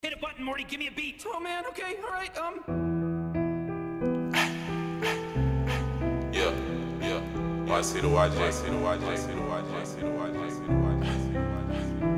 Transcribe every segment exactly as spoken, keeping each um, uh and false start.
Hit a button, Morty, give me a beat. Oh man, okay, alright, um. Yeah, yeah. Y C the Y J, Y C the Y J, Y C the Y J, Y C the Y J, Y C the Y J, Y C the Y J.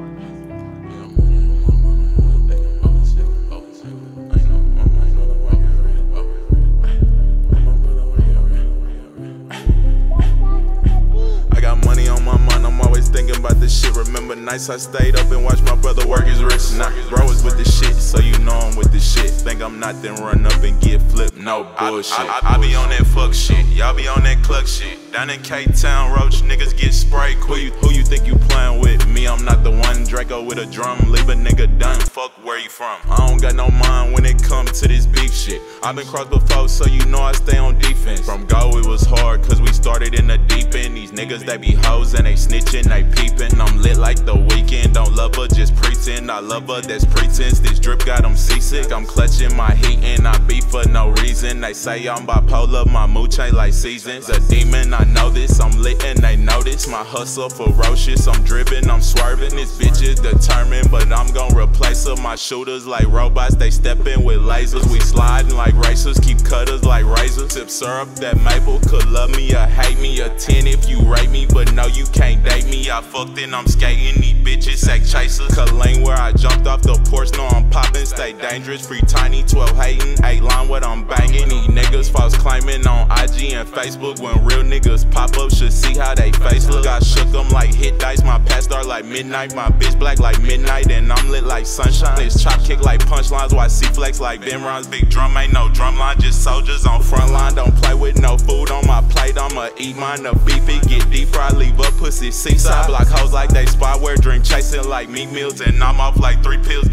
I got money on my mind, I'm always thinking about this shit. Remember nights I stayed up and watched my brother work his wrist. Nah, bro is with the shit, so you know I'm with the shit. Think I'm not, then run up and get flipped, no bullshit. I, I, I be on that fuck shit, y'all be on that cluck shit. Down in K-Town, Roach, niggas get sprayed quick. Who you, who you think you playing with? Me, I'm not the one. Draco with a drum, leave a nigga done. Fuck where you from. I don't got no mind when it comes to this beef shit. I been crossed before, so you know I stay on defense. From go, it was hard, cause we started in the deep end. These niggas, they be hoes and they snitching, they peeping. I'm lit like the weekend, don't love her, just pretend. I love her, that's pretense. This drip got them seasick. I'm clutching my heat and I beef for no reason. They say I'm bipolar, my mood change like seasons. A demon, I know this, I'm lit and they notice. My hustle ferocious, I'm driven, I'm swerving. This bitch is determined, but I'm gon' replace her. My shooters like robots, they steppin' with lasers. We sliding like racers, keep cutters like razors. Sip syrup, that maple could love me or hate me. A ten if you rate me, but no, you can't date me. I fucked and I'm skating, these bitches act chasers. Killeen where I jumped off the porch, know I'm poppin'. Stay dangerous, free tiny, twelve hatin'. Eight line what I'm banging. These niggas false claiming on I G and Facebook. When real niggas pop up, should see how they face look. I shook them like hit dice, my past start like midnight. My bitch black like midnight, and I'm lit like sunshine. This chop kick like punchlines, Y C flex like Ben Ron's. Big drum ain't no drum line, just soldiers on front line. Don't play with no food on my plate, I'ma eat mine. The beef it get deep fried, leave up pussy seaside. Block hoes like they spyware, dream chasing like meat meals, and I'm off like three pills